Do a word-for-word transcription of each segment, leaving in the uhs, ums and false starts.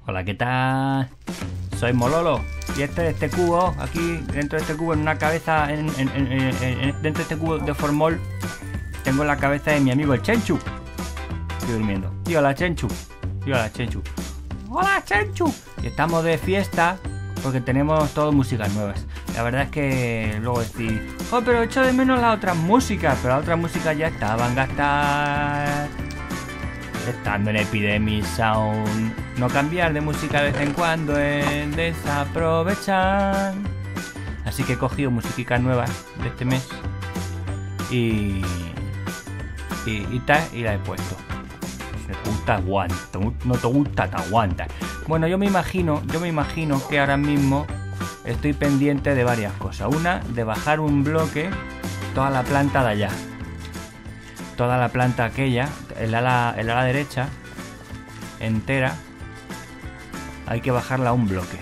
Hola, ¿qué tal? Soy Mololo. Y este este cubo, aquí dentro de este cubo, en una cabeza, en, en, en, en, en, dentro de este cubo de formol, tengo la cabeza de mi amigo el Chenchu. Estoy durmiendo. Y hola, Chenchu. Y hola, Chenchu. Hola, Chenchu. Y estamos de fiesta porque tenemos todo músicas nuevas. La verdad es que luego decir, oh, pero echo de menos las otras músicas, pero las otras músicas ya estaban gastadas. Estando en Epidemic Sound, no cambiar de música de vez en cuando es desaprovechar. Así que he cogido musiquitas nuevas de este mes y y, y tal, y la he puesto. Si te gusta, aguanta. No te gusta, te aguanta. Bueno, yo me imagino, yo me imagino que ahora mismo estoy pendiente de varias cosas. Una, de bajar un bloque, toda la planta de allá. Toda la planta aquella, el ala, el ala derecha, entera, hay que bajarla a un bloque.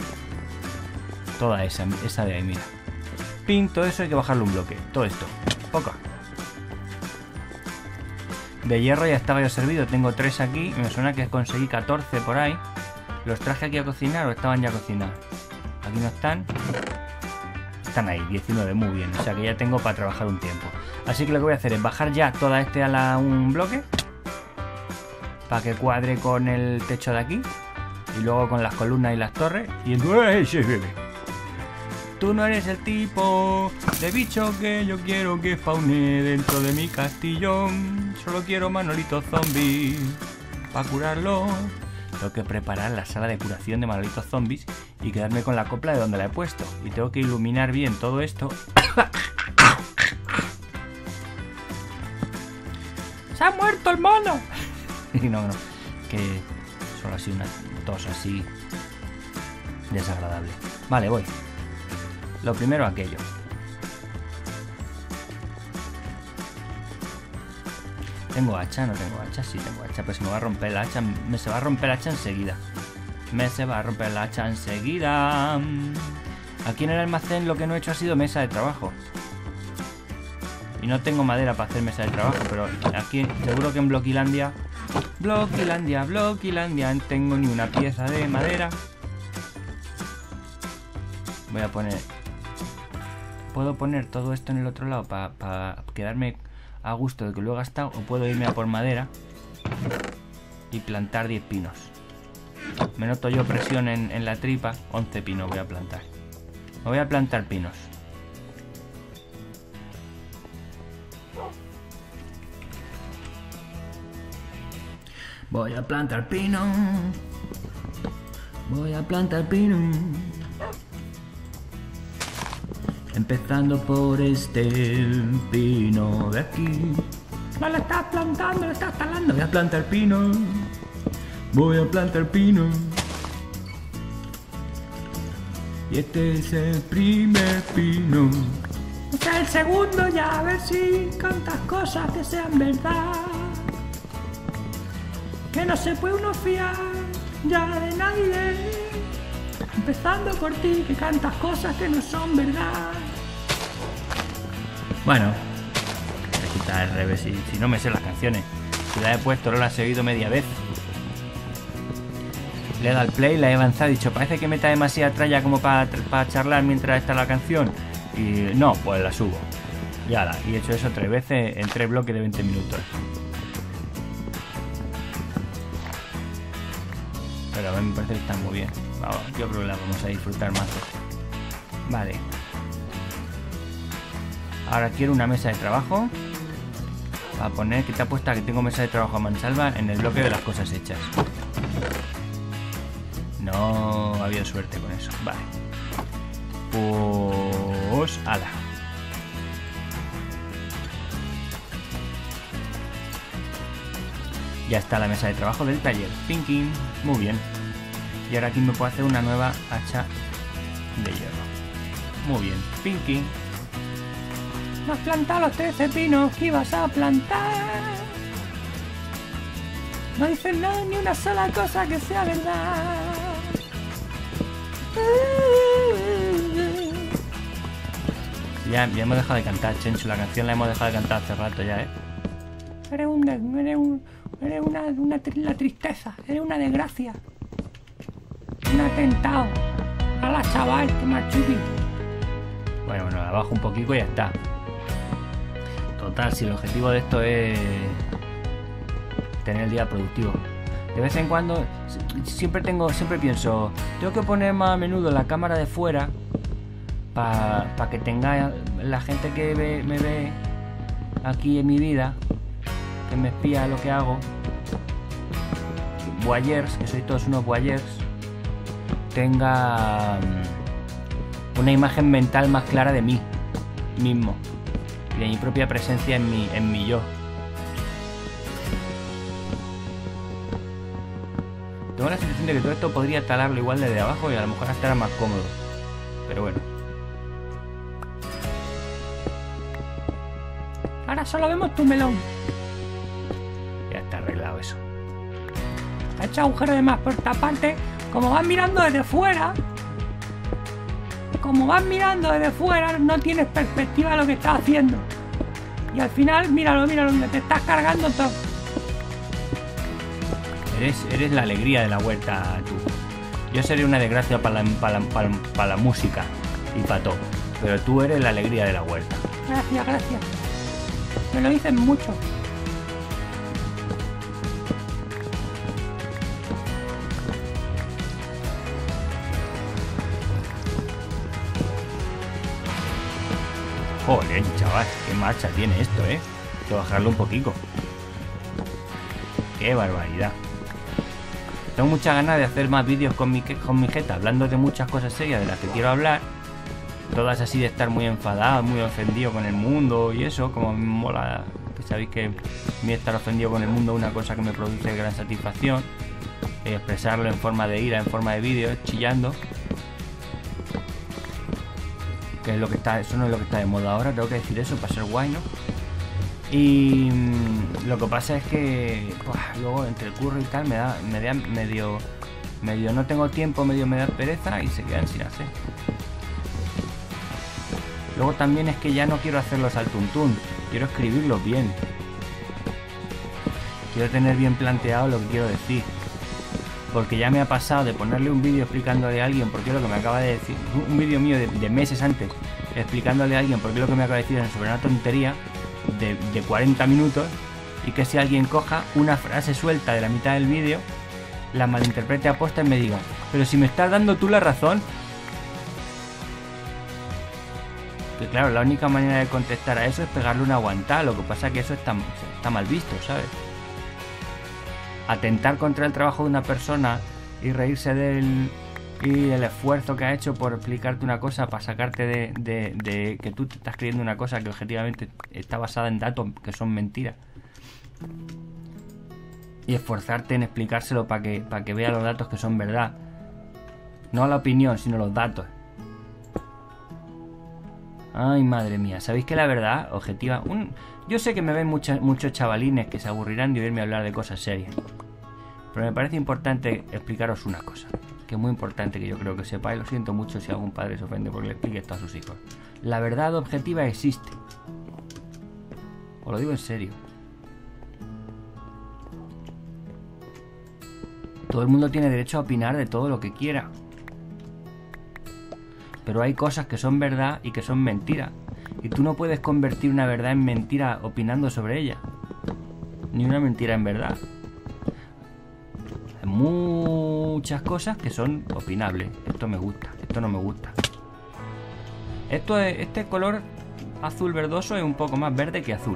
Toda esa, esa de ahí, mira. Pin, todo eso hay que bajarlo un bloque. Todo esto, poco. De hierro ya estaba yo servido, tengo tres aquí. Me suena que conseguí catorce por ahí. ¿Los traje aquí a cocinar o estaban ya cocinados? Aquí no están. Están ahí, diecinueve, muy bien. O sea que ya tengo para trabajar un tiempo. Así que lo que voy a hacer es bajar ya toda este a la, un bloque para que cuadre con el techo de aquí y luego con las columnas y las torres. Y entonces, tú no eres el tipo de bicho que yo quiero que faune dentro de mi castillo. Solo quiero Manolito Zombie para curarlo. Tengo que preparar la sala de curación de Manolitos Zombies y quedarme con la copla de donde la he puesto. Y tengo que iluminar bien todo esto. ¡Se ha muerto el mono! no, no, que solo así una tos así desagradable. Vale, voy. Lo primero aquello. ¿Tengo hacha? No tengo hacha. Sí tengo hacha, pues se me va a romper el hacha. Me se va a romper el hacha enseguida. Me se va a romper el hacha enseguida. Aquí en el almacén lo que no he hecho ha sido mesa de trabajo. Y no tengo madera para hacer mesa de trabajo, pero aquí seguro que en Bloquilandia, Bloquilandia, Bloquilandia, no tengo ni una pieza de madera. Voy a poner... Puedo poner todo esto en el otro lado para pa quedarme a gusto de que lo he gastado, o puedo irme a por madera y plantar diez pinos. Me noto yo presión en, en la tripa. once pinos voy a plantar. Me voy a plantar pinos. Voy a plantar pino. Voy a plantar pino. Empezando por este pino de aquí. No lo estás plantando, lo estás talando. Voy a plantar pino. Voy a plantar pino. Y este es el primer pino. Este es el segundo ya, a ver si cantas cosas que sean verdad. Que no se puede uno fiar ya de nadie. Empezando por ti, que cantas cosas que no son verdad. Bueno, voy a quitar el revés si, si no me sé las canciones. Si la he puesto, no la he seguido media vez. Le he dado al play, la he avanzado y he dicho, parece que meta demasiada tralla como para pa charlar mientras está la canción. Y no, pues la subo. Ya la, y he hecho eso tres veces en tres bloques de veinte minutos. Pero a mí me parece que está muy bien. Vamos, yo creo que la vamos a disfrutar más. Vale. Ahora quiero una mesa de trabajo. Para poner, que te apuesta que tengo mesa de trabajo a mansalva en el bloque de las cosas hechas. No ha habido suerte con eso. Vale. Pues... ala. Ya está la mesa de trabajo del taller. Thinking. Muy bien. Y ahora aquí me puedo hacer una nueva hacha de hierro. Muy bien. Pinky. No has plantado los trece pinos que ibas a plantar. No dices nada, ni una sola cosa que sea verdad. Ya, ya hemos dejado de cantar, Chenchu. La canción la hemos dejado de cantar hace rato ya, ¿eh? Eres, un, eres, un, eres una, una, la tristeza. Eres una desgracia. Un atentado. ¡Hala, chaval! ¡Qué machupi! Bueno, bueno, la bajo un poquito y ya está. Total, si el objetivo de esto es tener el día productivo. De vez en cuando, siempre tengo, siempre pienso, tengo que poner más a menudo la cámara de fuera para pa que tenga la gente que ve, me ve aquí en mi vida, que me espía lo que hago, voyeurs, que sois todos unos voyeurs, tenga una imagen mental más clara de mí mismo y de mi propia presencia en mi, en mi yo. Tengo la sensación de que todo esto podría talarlo igual desde abajo y a lo mejor hasta era más cómodo, pero bueno. Ahora solo vemos tu melón. Ya está arreglado eso. Ha hecho agujero de más por esta parte. Como vas mirando desde fuera, como vas mirando desde fuera, no tienes perspectiva de lo que estás haciendo. Y al final, míralo, míralo, te estás cargando todo. Eres, eres la alegría de la huerta, tú. Yo seré una desgracia para la, para la, para, para la música y para todo. Pero tú eres la alegría de la huerta. Gracias, gracias. Me lo dicen mucho. Joder, chaval, qué marcha tiene esto, ¿eh? Hay que bajarlo un poquito. Qué barbaridad. Tengo muchas ganas de hacer más vídeos con mi, con mi jeta, hablando de muchas cosas serias de las que quiero hablar. Todas así de estar muy enfadado, muy ofendido con el mundo y eso, como me mola. Que sabéis que a mí estar ofendido con el mundo es una cosa que me produce gran satisfacción. Y expresarlo en forma de ira, en forma de vídeos, chillando. Que es lo que está, eso no es lo que está de moda ahora, tengo que decir eso para ser guay, ¿no? Y mmm, lo que pasa es que buah, luego entre el curro y tal me da, me da medio, medio no tengo tiempo, medio me da pereza y se quedan sin hacer. Luego también es que ya no quiero hacerlos al tuntún, quiero escribirlos bien. Quiero tener bien planteado lo que quiero decir. Porque ya me ha pasado de ponerle un vídeo explicándole a alguien por qué lo que me acaba de decir, un vídeo mío de, de meses antes, explicándole a alguien por qué lo que me acaba de decir es sobre una tontería de, de cuarenta minutos, y que si alguien coja una frase suelta de la mitad del vídeo, la malinterprete a posta y me diga, pero si me estás dando tú la razón. Que claro, la única manera de contestar a eso es pegarle una aguantada, lo que pasa es que eso está, está mal visto, ¿sabes? Atentar contra el trabajo de una persona y reírse del y el esfuerzo que ha hecho por explicarte una cosa para sacarte de, de, de que tú te estás creyendo una cosa que objetivamente está basada en datos que son mentiras, y esforzarte en explicárselo para que, para que vea los datos que son verdad, no la opinión sino los datos. Ay, madre mía, ¿sabéis que la verdad objetiva? Un... Yo sé que me ven muchos, muchos chavalines que se aburrirán de oírme hablar de cosas serias, pero me parece importante explicaros una cosa, que es muy importante que yo creo que sepáis. Lo siento mucho si algún padre se ofende porque le explique esto a sus hijos. La verdad objetiva existe. Os lo digo en serio. Todo el mundo tiene derecho a opinar de todo lo que quiera. Pero hay cosas que son verdad y que son mentira. Y tú no puedes convertir una verdad en mentira opinando sobre ella. Ni una mentira en verdad. Hay muchas cosas que son opinables. Esto me gusta, esto no me gusta. Esto es, este color azul verdoso es un poco más verde que azul.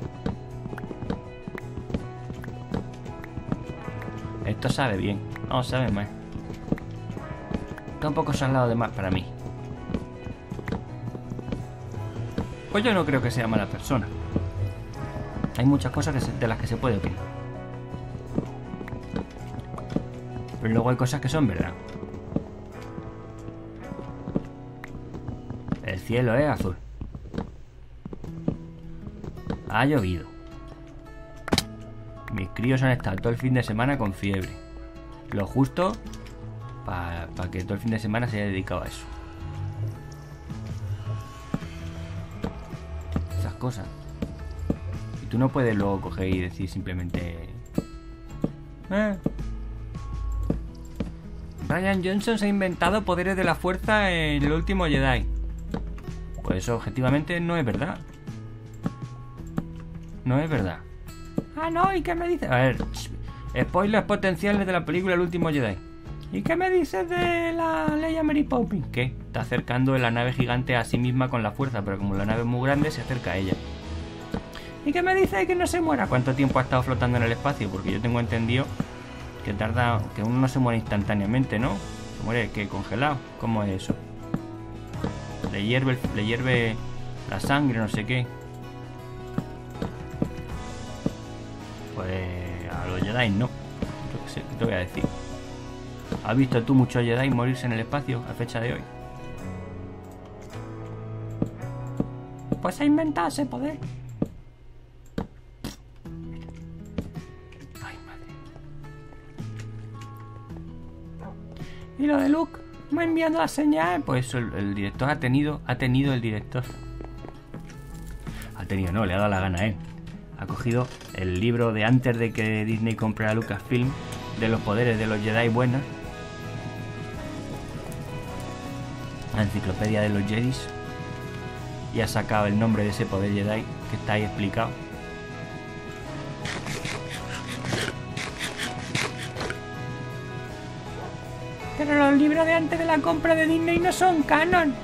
Esto sabe bien. No, sabe más. Está un poco salado de más para mí. Pues yo no creo que sea mala persona. Hay muchas cosas que se, de las que se puede opinar. Pero luego hay cosas que son verdad. El cielo es azul. Ha llovido. Mis críos han estado todo el fin de semana con fiebre. Lo justo para pa que todo el fin de semana se haya dedicado a eso. Cosas. Y tú no puedes luego coger y decir simplemente eh. Rian Johnson se ha inventado poderes de la fuerza en el último Jedi. Pues eso objetivamente no es verdad. No es verdad. Ah, no, ¿y qué me dices? A ver, spoilers potenciales de la película El último Jedi. ¿Y qué me dices de la Leia Mary Poppins? ¿Qué? Está acercando la nave gigante a sí misma con la fuerza, pero como la nave es muy grande, se acerca a ella. ¿Y qué me dice de que no se muera? ¿Cuánto tiempo ha estado flotando en el espacio? Porque yo tengo entendido que tarda, que uno no se muere instantáneamente, ¿no? Se muere, ¿qué? ¿Congelado? ¿Cómo es eso? Le hierve, le hierve la sangre, no sé qué. Pues a los Jedi no. Yo qué sé, ¿qué te voy a decir? ¿Has visto tú muchos Jedi morirse en el espacio a fecha de hoy? Pues ha inventado ese poder. Ay, madre. Y lo de Luke me enviando la señal. Pues eso, el, el director ha tenido, ha tenido el director. Ha tenido, no, le ha dado la gana a él. Ha cogido el libro de antes de que Disney comprara Lucasfilm, de los poderes de los Jedi buenas. La enciclopedia de los Jedis, y ha sacado el nombre de ese poder Jedi que está ahí explicado. Pero los libros de antes de la compra de Disney no son canon.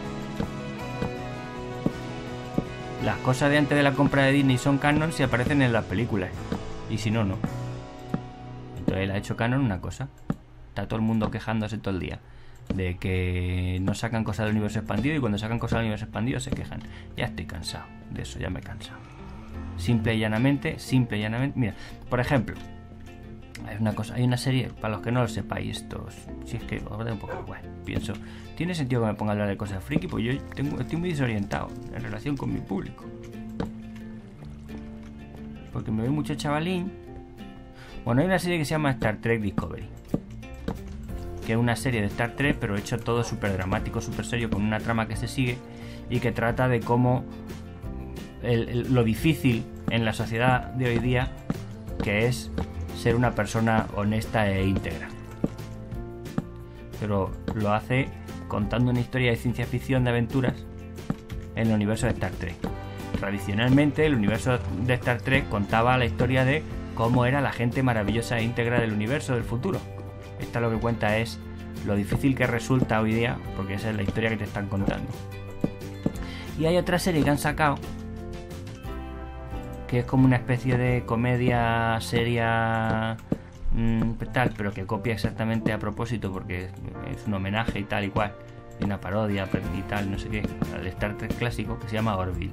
Las cosas de antes de la compra de Disney son canon si aparecen en las películas, y si no, no. Entonces él ha hecho canon una cosa. Está todo el mundo quejándose todo el día de que no sacan cosas del universo expandido, y cuando sacan cosas del universo expandido se quejan. Ya estoy cansado de eso, ya me he cansado. Simple y llanamente, simple y llanamente. Mira, por ejemplo, hay una cosa, hay una serie, para los que no lo sepáis, estos, si es que os da un poco, bueno, pienso, ¿tiene sentido que me ponga a hablar de cosas friki? Pues yo tengo, estoy muy desorientado en relación con mi público, porque me ve mucho chavalín. Bueno, hay una serie que se llama Star Trek Discovery, que es una serie de Star Trek, pero hecho todo súper dramático, súper serio, con una trama que se sigue y que trata de cómo el, el, lo difícil en la sociedad de hoy día que es ser una persona honesta e íntegra. Pero lo hace contando una historia de ciencia ficción, de aventuras, en el universo de Star Trek. Tradicionalmente, el universo de Star Trek contaba la historia de cómo era la gente maravillosa e íntegra del universo del futuro. Esta lo que cuenta es lo difícil que resulta hoy día, porque esa es la historia que te están contando. Y hay otra serie que han sacado, que es como una especie de comedia seria, mmm, tal, pero que copia exactamente a propósito, porque es un homenaje y tal y cual, y una parodia y tal, no sé qué, al Star Trek clásico, que se llama Orville.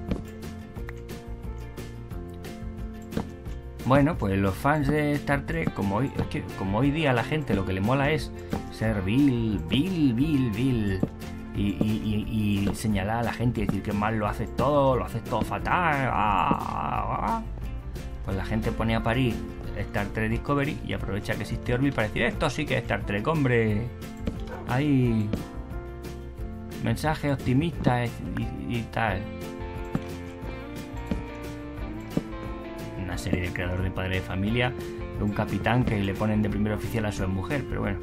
Bueno, pues los fans de Star Trek, como hoy, es que como hoy día a la gente lo que le mola es ser vil, vil, vil, vil, y, y, y, y señalar a la gente y decir que mal lo haces todo, lo haces todo fatal, ah, ah, ah. Pues la gente pone a parir Star Trek Discovery y aprovecha que existe Orville para decir, esto sí que es Star Trek, hombre. Hay mensajes optimistas y, y tal. Una serie de creador de Padre de Familia, de un capitán que le ponen de primer oficial a su mujer, pero bueno.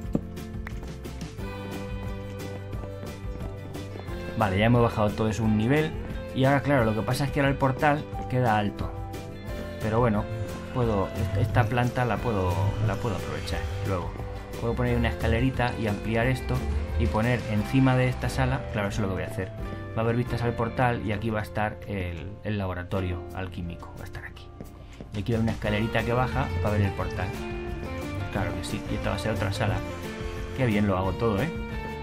Vale, ya hemos bajado todo eso un nivel. Y ahora, claro, lo que pasa es que ahora el portal queda alto. Pero bueno, puedo, esta planta la puedo, la puedo aprovechar. Luego puedo poner una escalerita y ampliar esto y poner encima de esta sala. Claro, eso es lo que voy a hacer. Va a haber vistas al portal y aquí va a estar el, el laboratorio alquímico. Va a estar aquí. Y aquí hay una escalerita que baja para ver el portal. Claro que sí. Y esta va a ser otra sala. Qué bien lo hago todo, ¿eh?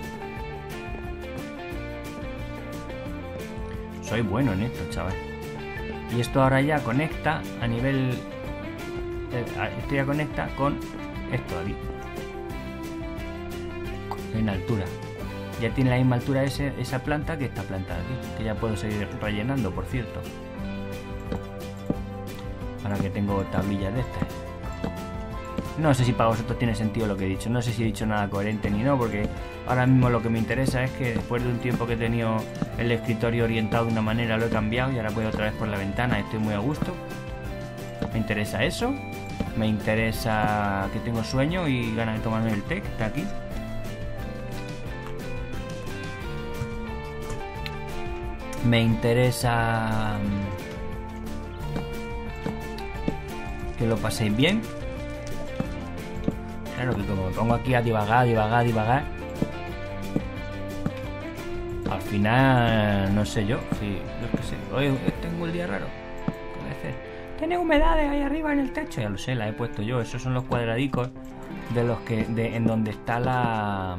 Soy bueno en esto, chaval. Y esto ahora ya conecta a nivel... Esto ya conecta con esto aquí. En altura. Ya tiene la misma altura ese, esa planta que esta planta de aquí. Que ya puedo seguir rellenando, por cierto. Ahora que tengo tablillas de estas. No sé si para vosotros tiene sentido lo que he dicho. No sé si he dicho nada coherente ni no, porque ahora mismo lo que me interesa es que después de un tiempo que he tenido el escritorio orientado de una manera, lo he cambiado y ahora puedo otra vez por la ventana. Estoy muy a gusto. Me interesa eso. Me interesa que tengo sueño y ganas de tomarme el té, que está aquí. Me interesa que lo paséis bien. Claro que como me pongo aquí a divagar, divagar, divagar, al final no sé yo, si yo qué sé, hoy tengo el día raro. ¿Qué voy a hacer? Tiene humedades ahí arriba en el techo, ya lo sé, la he puesto yo. Esos son los cuadradicos de los que de, en donde está la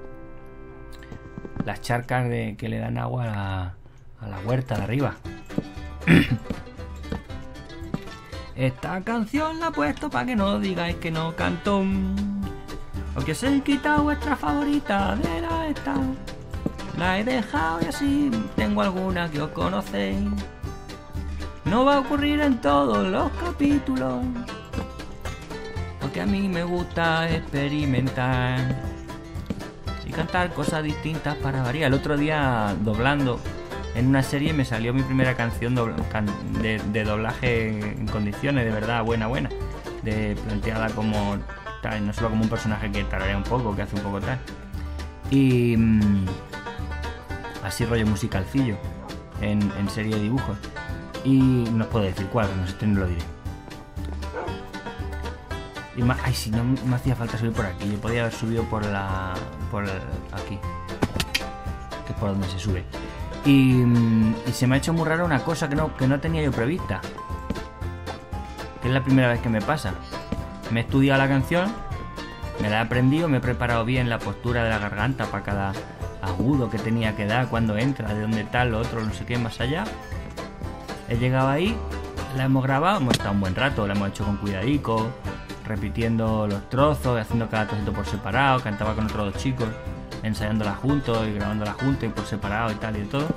las charcas de que le dan agua a la, a la huerta de arriba. Esta canción la he puesto para que no digáis que no canto, porque os he quitado vuestra favorita de la esta. La he dejado y así tengo alguna que os conocéis. No va a ocurrir en todos los capítulos, porque a mí me gusta experimentar y cantar cosas distintas para variar. El otro día, doblando en una serie, me salió mi primera canción de, de doblaje en condiciones, de verdad, buena, buena, de planteada como tal, no solo como un personaje que tararea un poco, que hace un poco tal, y mmm, así rollo musicalcillo en, en serie de dibujos. Y no os puedo decir cuál, no sé, no lo diré. Y más, ay, si no me hacía falta subir por aquí, yo podía haber subido por la, por el, aquí, que es por donde se sube. Y, y se me ha hecho muy raro una cosa que no, que no tenía yo prevista, que es la primera vez que me pasa. Me he estudiado la canción, me la he aprendido, me he preparado bien la postura de la garganta para cada agudo que tenía que dar, cuando entra, de dónde tal, lo otro, no sé qué, más allá. He llegado ahí, la hemos grabado, hemos estado un buen rato, la hemos hecho con cuidadico, repitiendo los trozos, haciendo cada trocito por separado, cantaba con otros dos chicos, ensayándola juntos y grabándola juntos y por separado y tal y de todo.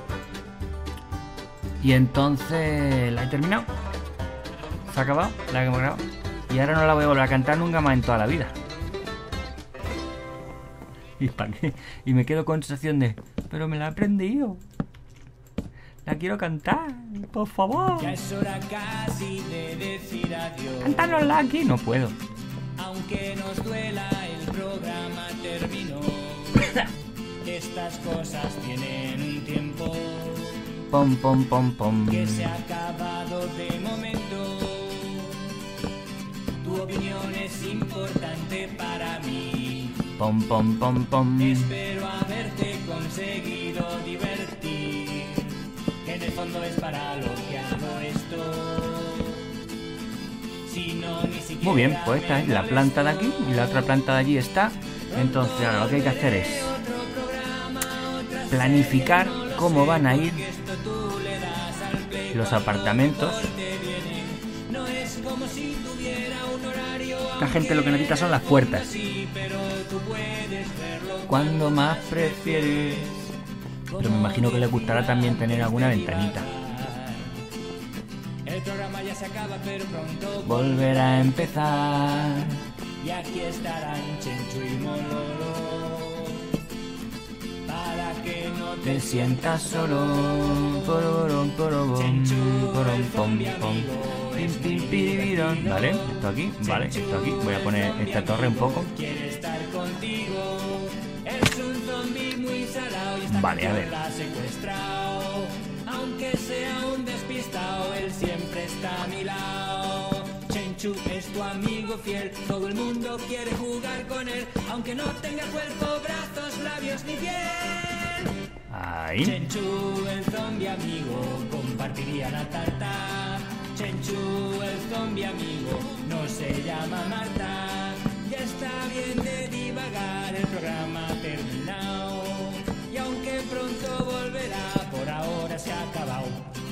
Y entonces la he terminado, se ha acabado, la hemos grabado, y ahora no la voy a volver a cantar nunca más en toda la vida. ¿Y para qué? Y me quedo con sensación de, pero me la he aprendido, la quiero cantar, por favor. Ya es hora casi de decir adiós. Cántalo aquí, no puedo. Aunque nos duela, el programa terminó. Estas cosas tienen un tiempo. Pom, pom, pom, pom. Que se ha acabado de momento. Tu opinión es importante para mí. Pom, pom, pom, pom. Espero haberte conseguido divertir. Que en el fondo es para lo que hago esto. Si no, ni siquiera. Muy bien, pues esta es la planta de aquí y la otra planta de allí está. Entonces ahora lo que hay que hacer es planificar cómo van a ir los apartamentos. La gente lo que necesita son las puertas. ¿Cuándo más prefieres? Pero me imagino que le gustará también tener alguna ventanita. El programa ya se acaba, pero pronto volverá a empezar. Y aquí estarán Chenchu y Mololo para que no te, te sientas solo. Pororom, porobom, porom, pom, pom. Pim, pim, piribirón. Vale, esto aquí, vale, esto aquí. Voy a poner esta torre un poco. Quiere estar contigo. Es un zombie muy salado y esta vale, a ver. la ha secuestrado. Aunque sea un despistado, él siempre está a mi lado. Chenchu es tu amigo fiel, todo el mundo quiere jugar con él, aunque no tenga cuerpo, brazos, labios ni piel. Ahí. Chenchu, el zombie amigo, compartiría la tarta. Chenchu, el zombie amigo, no se llama Marta. Ya está bien de divagar, el programa ha terminado. Y aunque pronto volverá, por ahora se ha acabado.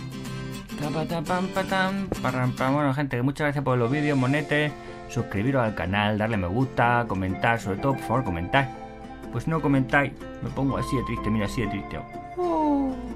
Bueno, gente, que muchas gracias por los vídeos, monetes. Suscribiros al canal, darle me gusta, comentar, sobre todo, por favor, comentar. Pues no comentáis, me pongo así de triste, mira, así de triste. Oh.